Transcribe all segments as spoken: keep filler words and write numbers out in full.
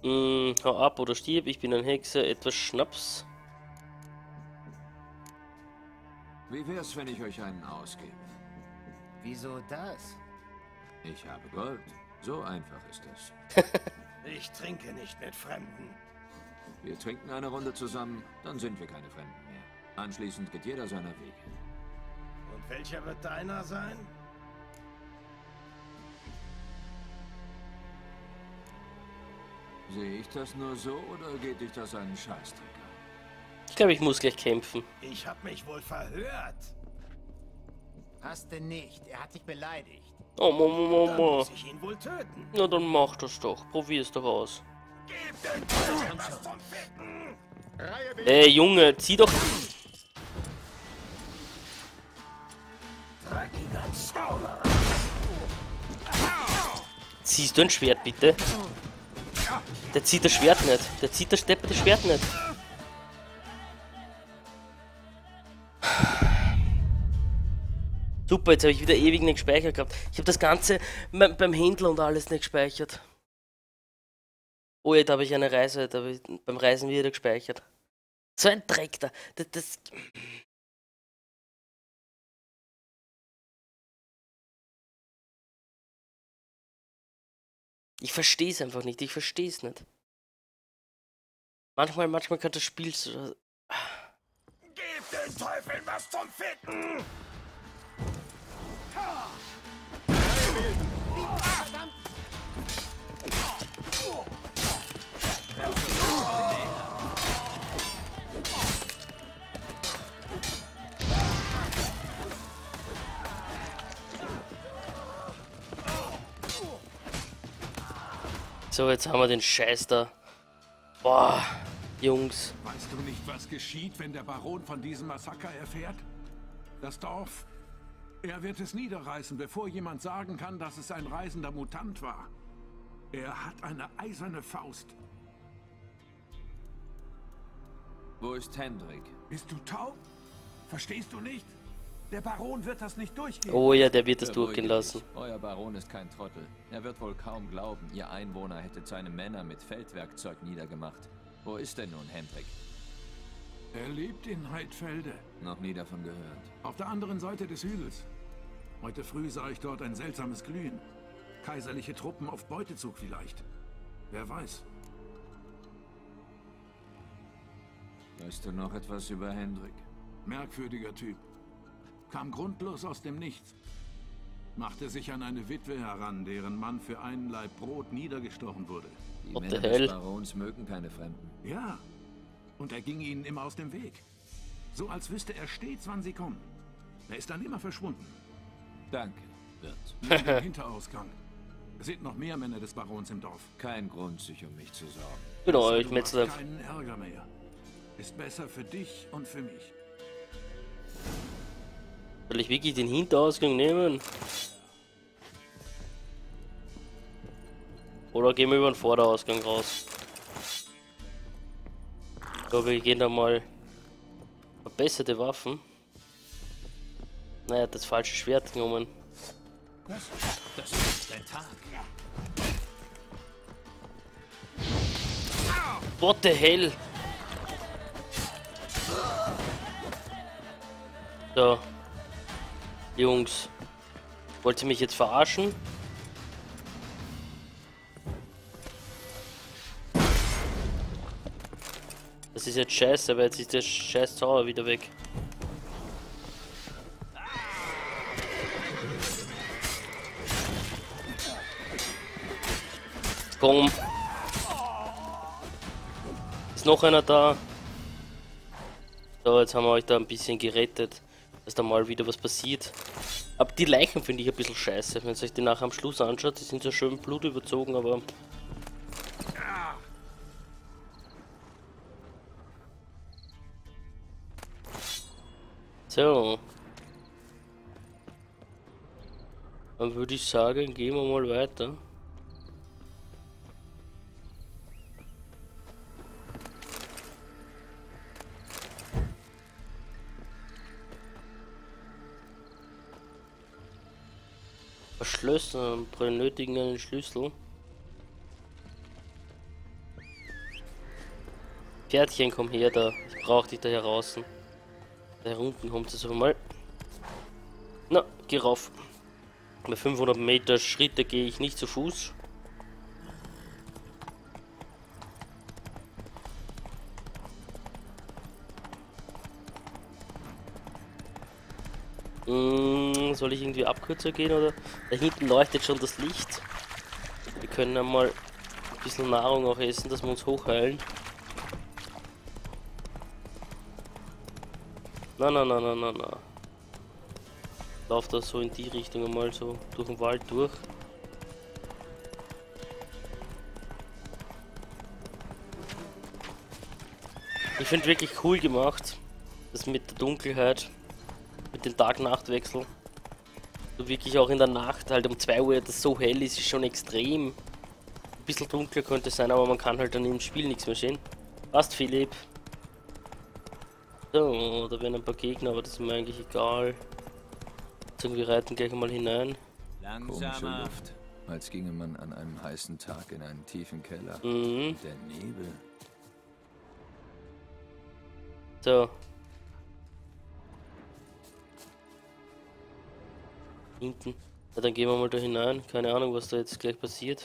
Mm, hau ab oder stirb, ich bin ein Hexer, etwas Schnaps. Wie wär's, wenn ich euch einen ausgebe? Wieso das? Ich habe Gold. So einfach ist es. Ich trinke nicht mit Fremden. Wir trinken eine Runde zusammen, dann sind wir keine Fremden mehr. Anschließend geht jeder seiner Wege. Und welcher wird deiner sein? Sehe ich das nur so oder geht dich das einen Scheißdreck an? Ich glaube, ich muss gleich kämpfen. Ich hab mich wohl verhört. Hast du nicht. Er hat dich beleidigt. Oh, Mama, Dann Mama. muss ich ihn wohl töten. Na, dann mach das doch. Probier's doch aus. Gib den Teufel was zum Ficken! Reihe Ey, Junge, zieh doch... dreckiger Zauberer. Ziehst du ein Schwert, bitte? Der zieht das Schwert nicht. Der zieht das stepperte Schwert nicht. Super, jetzt habe ich wieder ewig nicht gespeichert gehabt. Ich habe das Ganze beim, beim Händler und alles nicht gespeichert. Oh ja, da habe ich eine Reise, da habe ich beim Reisen wieder gespeichert. So ein Dreck da. Das, das ich verstehe es einfach nicht. Ich verstehe es nicht. Manchmal, manchmal kann das Spiel so... Gib den Teufel was zum Ficken! So, jetzt haben wir den Scheiß da. Boah, Jungs. Weißt du nicht, was geschieht, wenn der Baron von diesem Massaker erfährt? Das Dorf. Er wird es niederreißen, bevor jemand sagen kann, dass es ein reisender Mutant war. Er hat eine eiserne Faust. Wo ist Hendrik? Bist du taub? Verstehst du nicht? Der Baron wird das nicht durchgehen. Oh ja, der wird es Beruhige durchgehen lassen. dich. Euer Baron ist kein Trottel. Er wird wohl kaum glauben, ihr Einwohner hättet seine Männer mit Feldwerkzeug niedergemacht. Wo ist denn nun Hendrik? Er lebt in Heidfelde, Noch nie davon gehört. auf der anderen Seite des Hügels. Heute früh sah ich dort ein seltsames Glühen. Kaiserliche Truppen auf Beutezug vielleicht. Wer weiß. Weißt du noch etwas über Hendrik? Merkwürdiger Typ. Kam grundlos aus dem Nichts. Machte sich an eine Witwe heran, deren Mann für einen Laib Brot niedergestochen wurde. Die What the Männer hell? des Barons mögen keine Fremden. Ja, und er ging ihnen immer aus dem Weg. So als wüsste er stets, wann sie kommen. Er ist dann immer verschwunden. Danke, Wirt. Neben dem Hinterausgang. Es sind noch mehr Männer des Barons im Dorf. Kein Grund, sich um mich zu sorgen. Genau, Besser, ich du metzel machst keinen Ärger mehr. Ist besser für dich und für mich. Soll ich wirklich den Hinterausgang nehmen? Oder gehen wir über den Vorderausgang raus? So, wir gehen da mal verbesserte Waffen. Naja, das falsche Schwert genommen. Das, das ist dein Tag. What the hell? So. Jungs. Wollt ihr mich jetzt verarschen? Das ist jetzt scheiße, aber jetzt ist der scheiß Zauber wieder weg. Komm. Ist noch einer da? So, jetzt haben wir euch da ein bisschen gerettet, dass da mal wieder was passiert. Aber die Leichen finde ich ein bisschen scheiße, wenn ihr euch die nachher am Schluss anschaut. Die sind so schön blutüberzogen, aber... So. Dann würde ich sagen, gehen wir mal weiter. Verschlossen, benötigen einen Schlüssel. Pferdchen, komm her da. Ich brauch dich da heraus. Da herunten kommt es mal. Na, geh rauf. Bei fünfhundert Meter Schritte gehe ich nicht zu Fuß. Hm, soll ich irgendwie abkürzer gehen oder? Da hinten leuchtet schon das Licht. Wir können einmal ein bisschen Nahrung auch essen, dass wir uns hochheilen. Na, na, na, na, na, na. Lauf da so in die Richtung einmal so durch den Wald durch. Ich finde wirklich cool gemacht, das mit der Dunkelheit, mit dem Tag-Nacht-Wechsel. So wirklich auch in der Nacht, halt um zwei Uhr, das so hell ist, ist schon extrem. Ein bisschen dunkler könnte es sein, aber man kann halt dann im Spiel nichts mehr sehen. Passt, Philipp. So, da werden ein paar Gegner, aber das ist mir eigentlich egal. Also wir reiten gleich mal hinein. Komische Luft, als ginge man an einem heißen Tag in einen tiefen Keller. Mhm. Der Nebel. So. Hinten. Ja, dann gehen wir mal da hinein. Keine Ahnung, was da jetzt gleich passiert.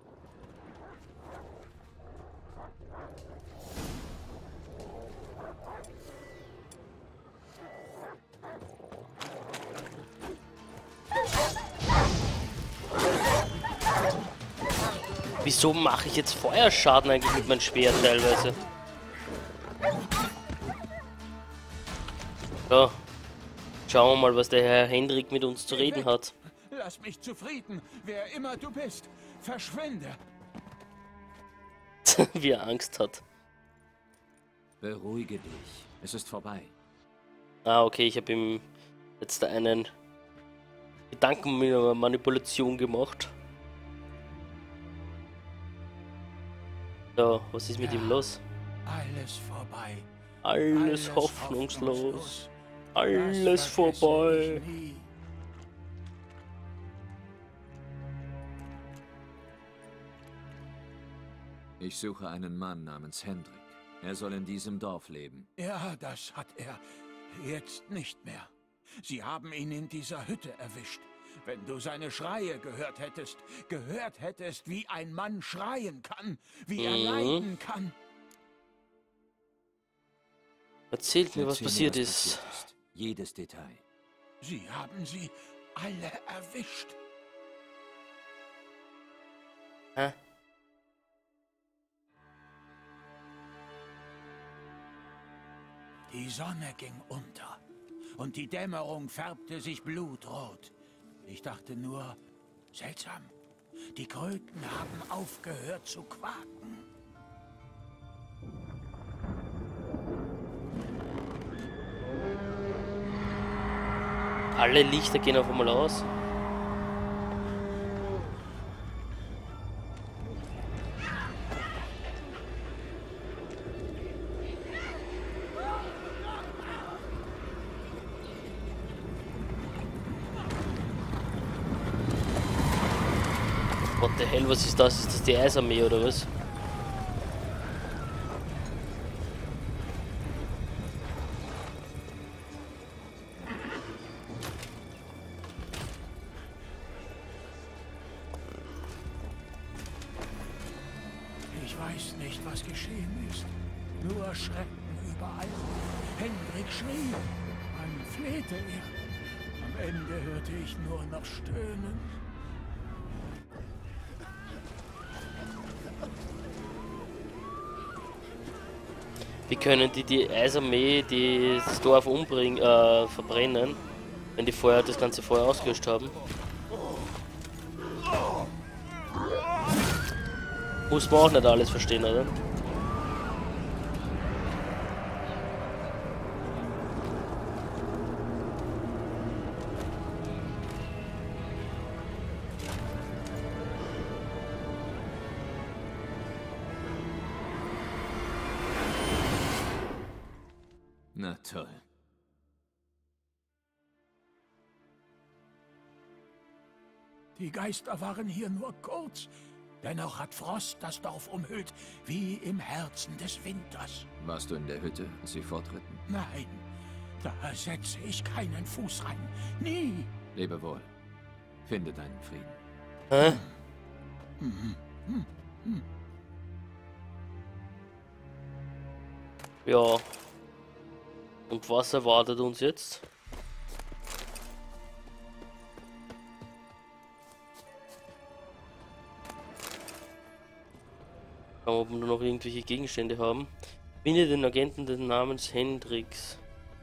Wieso mache ich jetzt Feuerschaden eigentlich mit meinem Schwert teilweise? So. Schauen wir mal, was der Herr Hendrik mit uns zu reden hat. Lass mich zufrieden, wer immer du bist. Verschwinde. Wie er Angst hat. Beruhige dich. Es ist vorbei. Ah, okay, ich habe ihm jetzt da einen Gedankenmanipulation gemacht. So, was ist mit Ja, ihm los? Alles vorbei. Alles, Alles hoffnungslos. hoffnungslos. Alles Das vergesse vorbei. ich nie. Ich suche einen Mann namens Hendrik. Er soll in diesem Dorf leben. Ja, das hat er jetzt nicht mehr. Sie haben ihn in dieser Hütte erwischt. Wenn du seine Schreie gehört hättest, gehört hättest, wie ein Mann schreien kann, wie er Mhm. leiden kann. Erzählt mir, was Erzähl passiert was ist. passiert ist. Jedes Detail. Sie haben sie alle erwischt. Hä? Die Sonne ging unter und die Dämmerung färbte sich blutrot. Ich dachte nur, seltsam, die Kröten haben aufgehört zu quaken. Alle Lichter gehen auf einmal aus. What the hell, was ist das? Ist das die Eisarmee oder was? Ich weiß nicht, was geschehen ist. Nur Schrecken überall. Hendrik schrie. Man flehte er. Am Ende hörte ich nur noch Stöhnen. Wie können die die Eisarmee die das Dorf umbringen, äh, verbrennen, wenn die vorher das ganze Feuer ausgelöscht haben? Muss man auch nicht alles verstehen, oder? Na toll. Die Geister waren hier nur kurz. Dennoch hat Frost das Dorf umhüllt, wie im Herzen des Winters. Warst du in der Hütte, als sie fortritten? Nein, da setze ich keinen Fuß rein. Nie. Lebe wohl. Finde deinen Frieden. Hä? Mhm. Hm. Hm. Ja. Und was erwartet uns jetzt? Schauen wir, ob wir noch irgendwelche Gegenstände haben. Finde den Agenten des Namens Hendrix.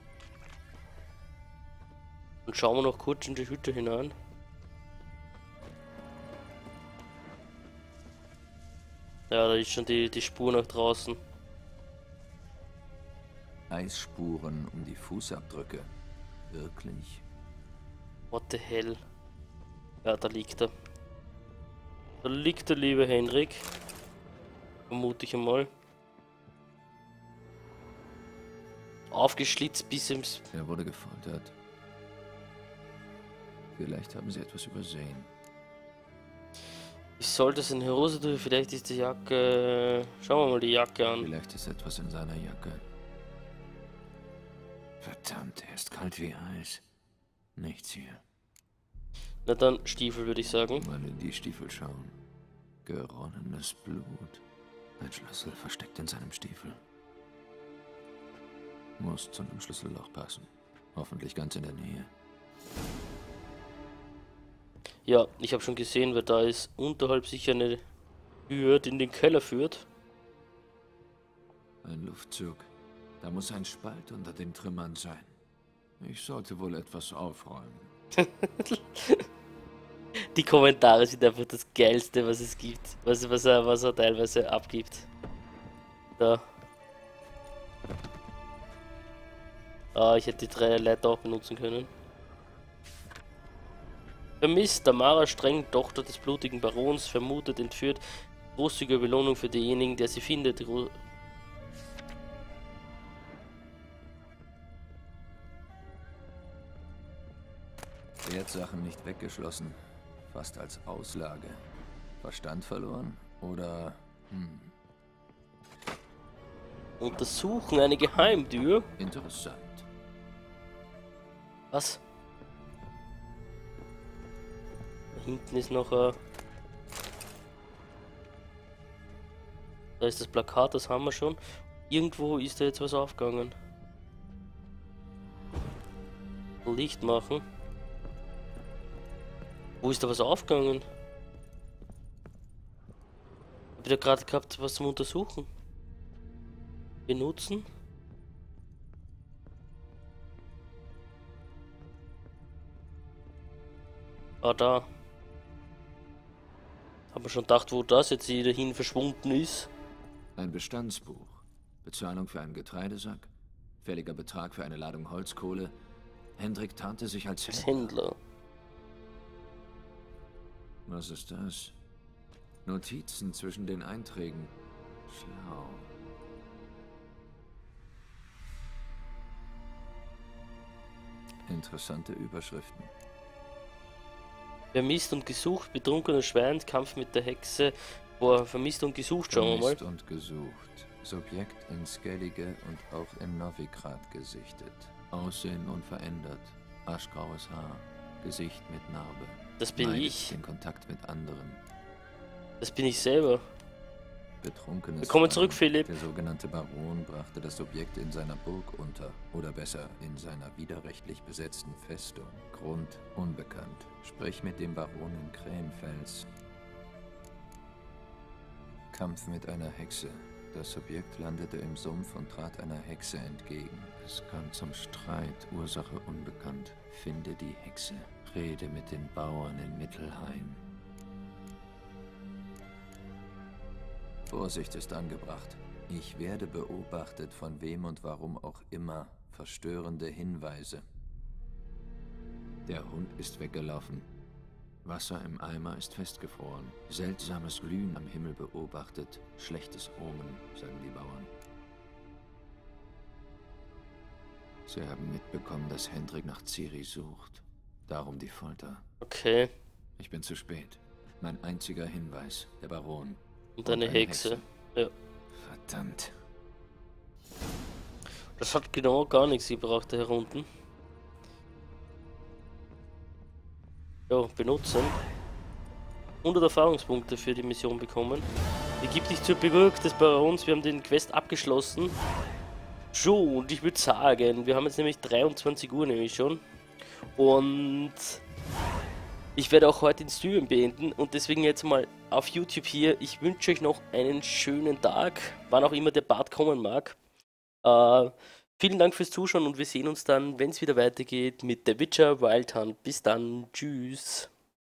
Und schauen wir noch kurz in die Hütte hinein. Ja, da ist schon die, die Spur nach draußen. Eisspuren um die Fußabdrücke. Wirklich? What the hell? Ja, da liegt er. Da liegt der liebe Hendrik. Vermute ich einmal. Aufgeschlitzt bis ins... Er wurde gefoltert. Vielleicht haben sie etwas übersehen. Ich sollte seine Hose durch, vielleicht ist die Jacke... Schauen wir mal die Jacke an. Vielleicht ist etwas in seiner Jacke. Verdammt, er ist kalt wie Eis. Nichts hier. Na dann Stiefel, würde ich sagen. Mal in die Stiefel schauen. Geronnenes Blut. Ein Schlüssel versteckt in seinem Stiefel. Muss zu einem Schlüsselloch passen. Hoffentlich ganz in der Nähe. Ja, ich habe schon gesehen, wer da ist. Unterhalb sicher eine Tür, die in den Keller führt. Ein Luftzug. Da muss ein Spalt unter den Trümmern sein. Ich sollte wohl etwas aufräumen. Die Kommentare sind einfach das Geilste, was es gibt. Was, was, er, was er teilweise abgibt. Da. Ah, ich hätte die drei Leiter auch benutzen können. Vermisst, Tamara Streng, Tochter des blutigen Barons, vermutet, entführt. Großzügige Belohnung für denjenigen, der sie findet. Gro Wertsachen nicht weggeschlossen. Fast als Auslage. Verstand verloren? Oder... Hm. Untersuchen eine Geheimtür. Interessant. Was? Da hinten ist noch ein... Da ist das Plakat, das haben wir schon. Irgendwo ist da jetzt was aufgegangen. Licht machen. Wo ist da was aufgegangen? Hab ich da gerade gehabt, was zum Untersuchen? Benutzen? Ah, da. Hab mir schon gedacht, wo das jetzt wieder hin verschwunden ist. Ein Bestandsbuch. Bezahlung für einen Getreidesack. Fälliger Betrag für eine Ladung Holzkohle. Hendrik tarnte sich als Als Händler. Händler. Was ist das? Notizen zwischen den Einträgen. Schlau. Interessante Überschriften. Vermisst und gesucht, betrunkener Schwein, Kampf mit der Hexe. Boah, vermisst und gesucht, schauen wir mal. Vermisst und gesucht. Subjekt in Skellige und auch in Novigrad gesichtet. Aussehen unverändert. Aschgraues Haar. Gesicht mit Narbe. Das bin Meidet ich. den Kontakt mit anderen. Das bin ich selber. Betrunkenes Willkommen Schwein. zurück, Philipp. Der sogenannte Baron brachte das Subjekt in seiner Burg unter. Oder besser, in seiner widerrechtlich besetzten Festung. Grund unbekannt. Sprich mit dem Baron in Krähenfels. Kampf mit einer Hexe. Das Subjekt landete im Sumpf und trat einer Hexe entgegen. Es kam zum Streit, Ursache unbekannt. Finde die Hexe. Rede mit den Bauern in Mittelhain. Vorsicht ist angebracht. Ich werde beobachtet, von wem und warum auch immer. Verstörende Hinweise. Der Hund ist weggelaufen. Wasser im Eimer ist festgefroren. Seltsames Glühen am Himmel beobachtet. Schlechtes Omen, sagen die Bauern. Sie haben mitbekommen, dass Hendrik nach Ciri sucht. Darum die Folter. Okay. Ich bin zu spät. Mein einziger Hinweis, der Baron. Und eine Hexe. Ja. Verdammt. Das hat genau gar nichts gebraucht, der hier unten. Ja, benutzen. hundert Erfahrungspunkte für die Mission bekommen. Begib dich zur Burg des Barons, wir haben den Quest abgeschlossen. So, und ich würde sagen, wir haben jetzt nämlich dreiundzwanzig Uhr nämlich schon. Und ich werde auch heute den Stream beenden und deswegen jetzt mal auf YouTube hier. Ich wünsche euch noch einen schönen Tag, wann auch immer der Part kommen mag. Äh, vielen Dank fürs Zuschauen und wir sehen uns dann, wenn es wieder weitergeht mit The Witcher Wild Hunt. Bis dann, tschüss.